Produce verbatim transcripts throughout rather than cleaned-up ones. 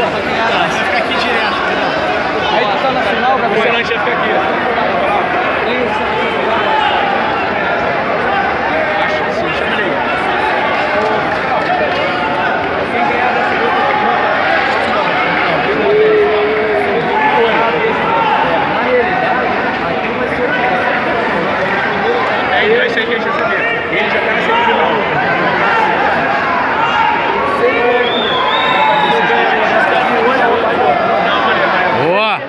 vai ficar aqui direto. Aí tu tá na final, Gabriel? O Fernando ia ficar aqui. Acho que sim, chama ele. Quem ganhar dessa luta aqui, na realidade, aqui vai ser o que? É, ele vai ser quem já sabia. Ele já tá na semifinal. Boa!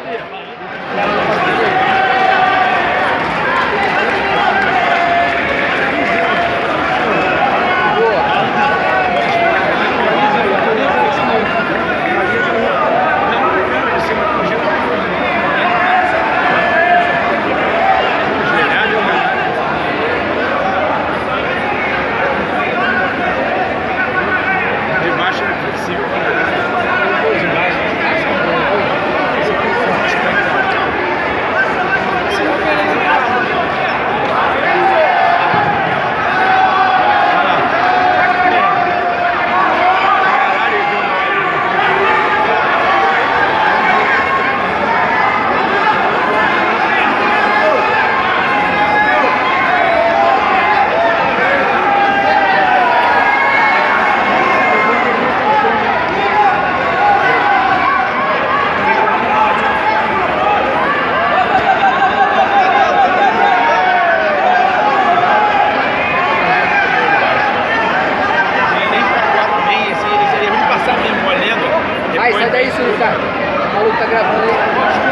Vai, sai daí, seu Ricardo. O maluco tá gravando aí.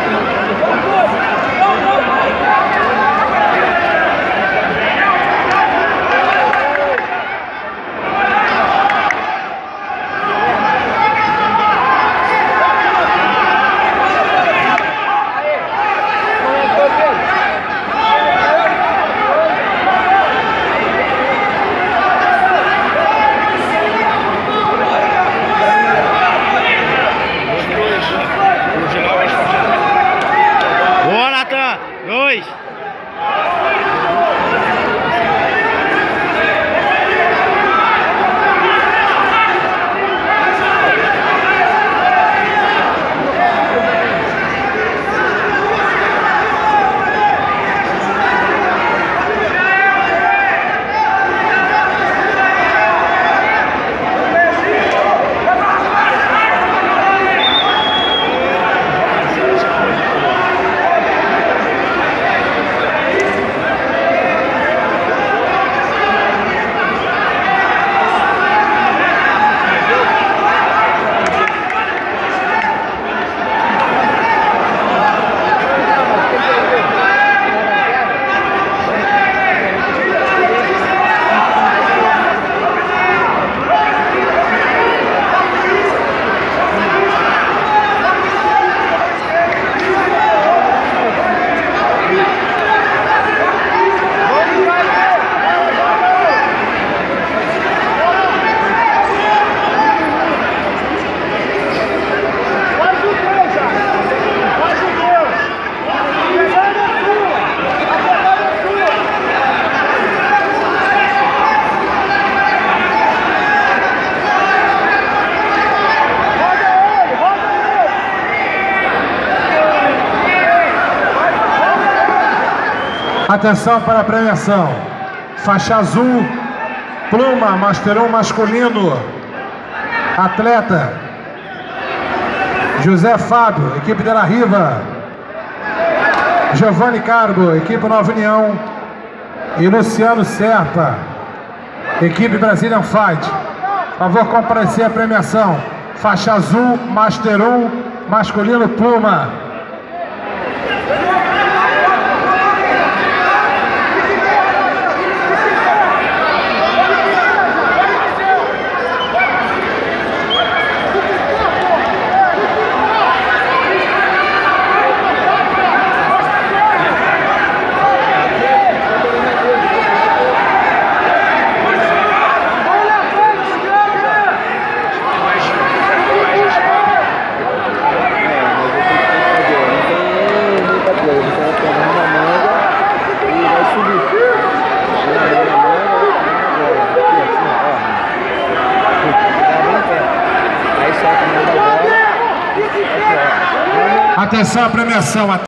Dois. Atenção para a premiação. Faixa azul, Pluma, Master um masculino. Atleta José Fábio, equipe de La Riva. Giovanni Cargo, equipe Nova União. E Luciano Serpa, equipe Brazilian Fight. Por favor, comparecer à premiação. Faixa azul, Master um, masculino, Pluma. Atenção à premiação.